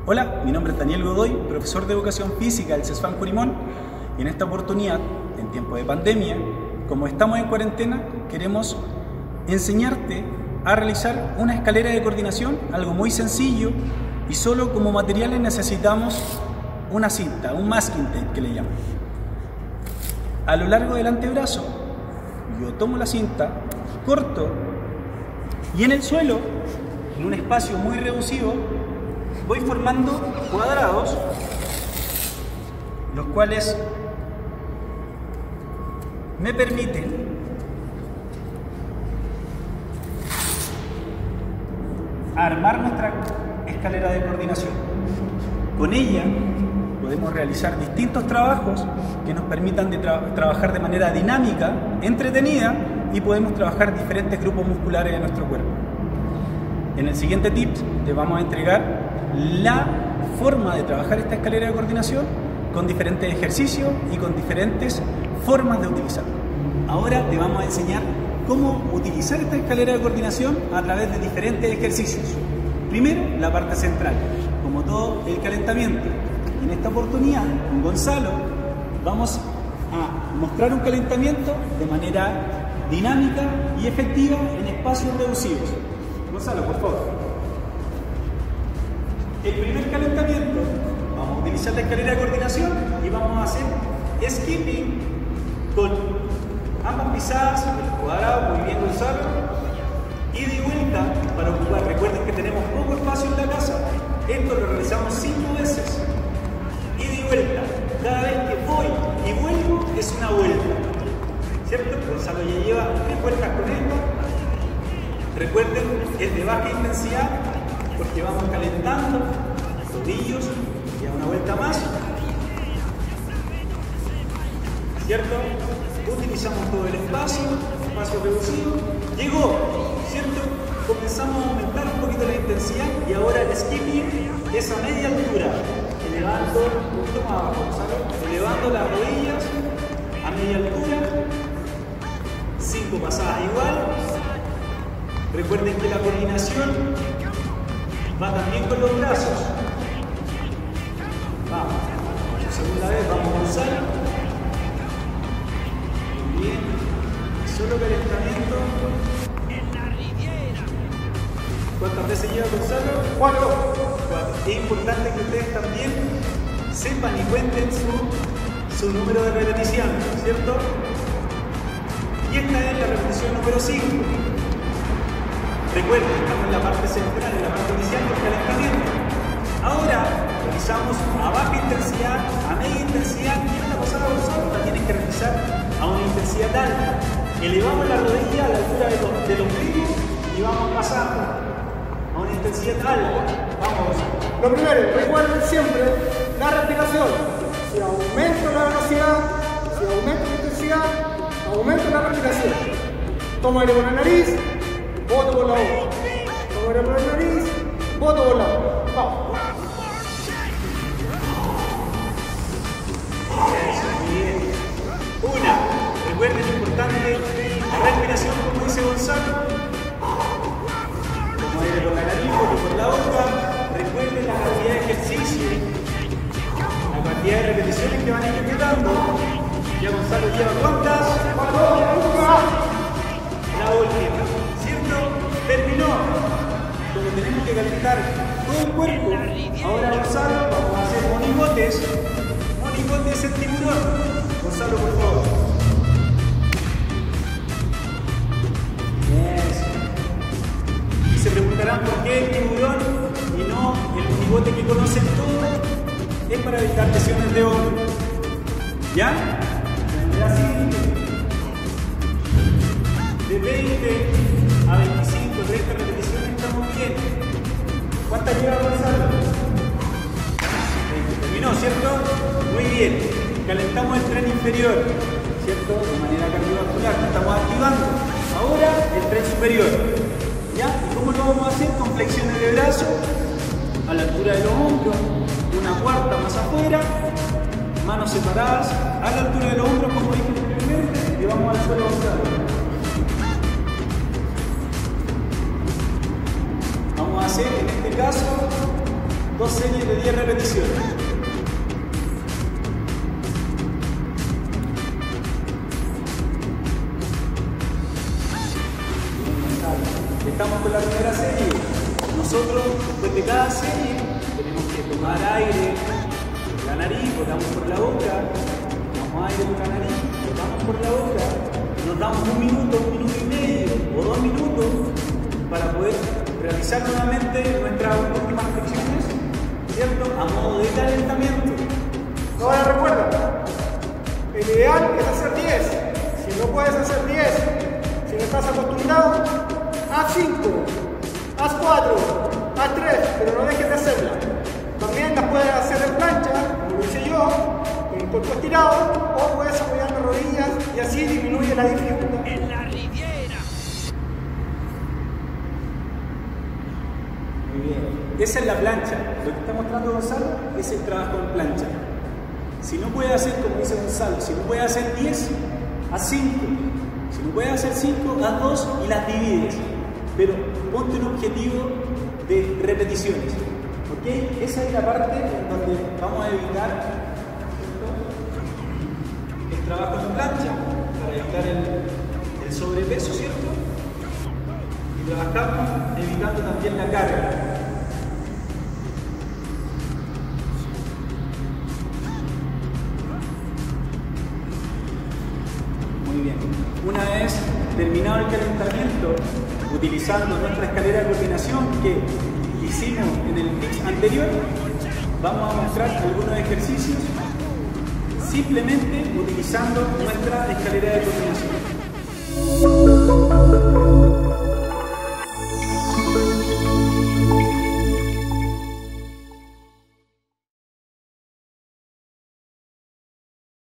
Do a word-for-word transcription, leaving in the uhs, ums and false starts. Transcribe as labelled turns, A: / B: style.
A: Hola, mi nombre es Daniel Godoy, profesor de Educación Física del CESFAM Curimón, y en esta oportunidad, en tiempo de pandemia, como estamos en cuarentena, queremos enseñarte a realizar una escalera de coordinación, algo muy sencillo, y solo como materiales necesitamos una cinta, un masking tape que le llaman. A lo largo del antebrazo, yo tomo la cinta, corto, y en el suelo, en un espacio muy reducido, voy formando cuadrados, los cuales me permiten armar nuestra escalera de coordinación. Con ella podemos realizar distintos trabajos que nos permitan de tra trabajar de manera dinámica, entretenida, y podemos trabajar diferentes grupos musculares de nuestro cuerpo. En el siguiente tip te vamos a entregar la forma de trabajar esta escalera de coordinación con diferentes ejercicios y con diferentes formas de utilizarla. Ahora te vamos a enseñar cómo utilizar esta escalera de coordinación a través de diferentes ejercicios. Primero, la parte central, como todo el calentamiento. En esta oportunidad, con Gonzalo, vamos a mostrar un calentamiento de manera dinámica y efectiva en espacios reducidos. Gonzalo, por favor. El primer calentamiento, vamos a utilizar la escalera de coordinación y vamos a hacer skipping con ambas pisadas, el cuadrado, muy bien Gonzalo, y de vuelta para ocupar. Recuerden que tenemos poco espacio en la casa, esto lo realizamos cinco veces, y de vuelta, cada vez que voy y vuelvo es una vuelta, ¿cierto? Gonzalo ya lleva tres vueltas con esto. Recuerden que es de baja intensidad, porque vamos calentando tobillos y a una vuelta más, ¿cierto? Utilizamos todo el espacio, espacio reducido, llegó, ¿cierto? Comenzamos a aumentar un poquito la intensidad y ahora el skipping es a media altura, elevando un poquito más abajo, ¿sabes? Elevando las rodillas a media altura, cinco pasadas igual. Recuerden que la coordinación va también con los brazos. Vamos. Segunda vez, vamos a Gonzalo. Muy bien. Solo calentamiento. ¿Cuántas veces lleva Gonzalo? Cuatro. Cuatro. Es importante que ustedes también sepan y cuenten su, su número de repetición, ¿cierto? Y esta es la repetición número cinco. Recuerden, estamos en la parte central, en la parte inicial del calentamiento. Ahora realizamos a baja intensidad, a media intensidad, y esta pasada Gonzalo la tienen que realizar a una intensidad alta. Elevamos la rodilla a la altura de los, del ombligo y vamos pasando a una intensidad alta. Vamos.
B: Lo primero, recuerden siempre la respiración. Si aumento la velocidad, si aumento la intensidad, aumento la respiración. Tomo aire por la nariz, boto por la boca. Tomo aire por la nariz, boto por la boca. Vamos.
A: Bien. Una. Recuerden lo importante, la respiración, como dice Gonzalo. Tomo aire por la nariz, boto por la boca. Recuerden la cantidad de ejercicios, la cantidad de repeticiones que van ejecutando. Ya Gonzalo lleva ¿cuántas? La última. Terminó. Como tenemos que calentar todo el cuerpo, ahora Gonzalo vamos a hacer monigotes. Monigotes en tiburón. Gonzalo, por favor. Eso. Y se preguntarán por qué el tiburón y no el monigote que conocen todos. Es para evitar lesiones de hombro. ¿Ya? Así. De veinte a veinticinco, treinta repeticiones estamos bien. ¿Cuántas lleva Gonzalo? Terminó, ¿cierto? Muy bien. Calentamos el tren inferior, ¿cierto? De manera cardiovascular, lo estamos activando. Ahora el tren superior. ¿Ya? ¿Y cómo lo vamos a hacer? Con flexiones de brazo a la altura de los hombros, una cuarta más afuera, manos separadas a la altura de los hombros, como dije anteriormente, y vamos al suelo Gonzalo. Vamos a hacer en este caso dos series de diez repeticiones. Estamos con la primera serie. Nosotros, después de cada serie, tenemos que tomar aire por la nariz, botamos por la boca, tomamos aire por la nariz, botamos por la boca, nos damos un minuto, un minuto y medio o dos minutos para poder realizar nuevamente nuestras últimas flexiones, ¿cierto? A modo de calentamiento.
B: Ahora recuerda, el ideal es hacer diez. Si no puedes hacer diez, si no estás acostumbrado, haz cinco, haz cuatro, haz tres, pero no dejes de hacerla. También las puedes hacer en plancha, como lo hice yo, con el cuerpo estirado, o puedes apoyar las rodillas y así disminuye la dificultad.
C: En la riviera.
A: Muy bien. Esa es la plancha. Lo que está mostrando Gonzalo es el trabajo en plancha. Si no puedes hacer como dice Gonzalo, si no puedes hacer diez, haz cinco. Si no puedes hacer cinco, haz dos y las divides. Pero ponte un objetivo de repeticiones. ¿Ok? Esa es la parte en donde vamos a evitar el trabajo en plancha, para evitar el, el sobrepeso, ¿cierto? Y trabajamos evitando también la carga. Muy bien. Una vez terminado el calentamiento, utilizando nuestra escalera de coordinación que hicimos en el mix anterior, vamos a mostrar algunos ejercicios simplemente utilizando nuestra escalera de coordinación.